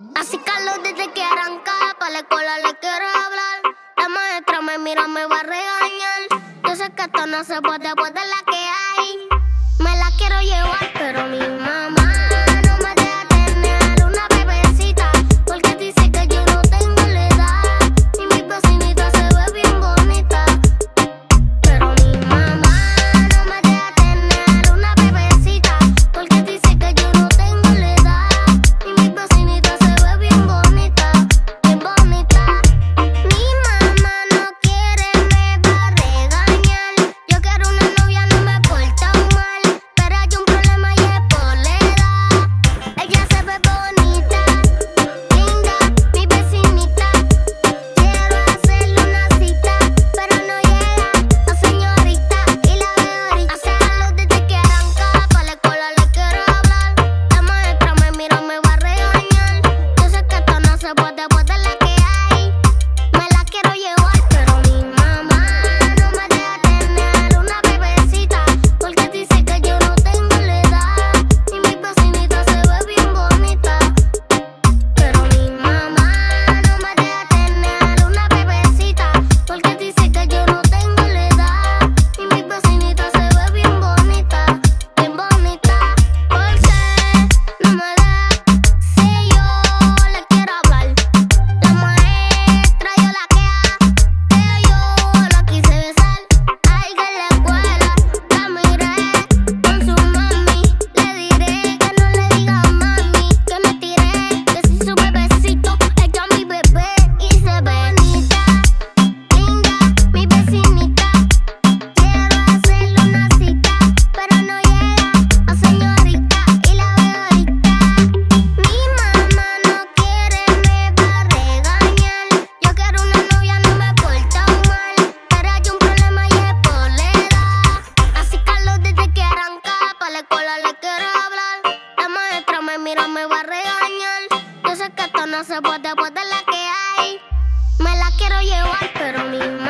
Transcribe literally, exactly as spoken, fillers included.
Así calor desde que arranca, pa' la escuela le quiero hablar. La maestra me mira, me va a regañar. Yo sé que esto no se puede, pues de la que hay. Me la quiero llevar, pero mi mamá no me deja tener una bebecita, porque dice que yo no tengo la edad. Y mi vecinita se ve bien bonita, pero mi mamá no me deja tener una bebecita, porque dice que yo no tengo la edad. Y mi vecinita se ve bien bonita, bien bonita. Mi mamá no quiere, me va a regañar. Yo quiero una novia, no me porta mal, pero hay un problema y es por la edad. Ella se ve bonita, linda, mi vecinita. Quiero hacerle una cita, pero no llega la señorita y la veo ahorita. Hace calor desde que arranca, pa' la escuela le quiero hablar. La maestra me mira, me va a regañar. Yo sé que esto no se puede, pues de la que hay. Me la quiero llevar, pero mi mamá no me deja tener una bebecita, porque dice que yo no tengo la edad. Y mi vecinita se ve bien bonita, pero mi mamá no me deja tener una bebecita, porque dice que yo no tengo la edad. Y mi vecinita se ve bien bonita, bien bonita. Porque no me da, si yo le quiero hablar. La maestra yo la queja, que yo la quise besar. Ay, que en la escuela la miré con su mami. Le diré que no le diga a mami que me tiré, que si su bebecito, ella mi bebé y se ve bonita, linda, mi vecinita. Quiero hacerle una cita, pero no llega la señorita y la veo ahorita. Mi mamá no quiere, me va a regañar. Yo quiero una novia, no me porta mal, pero hay un problema y es por la edad. Así calor desde que arranca, pa' la escuela le quiero hablar. La maestra me mira, me va a regañar. Yo sé que esto no se puede, pues de la que hay. Me la quiero llevar, pero mi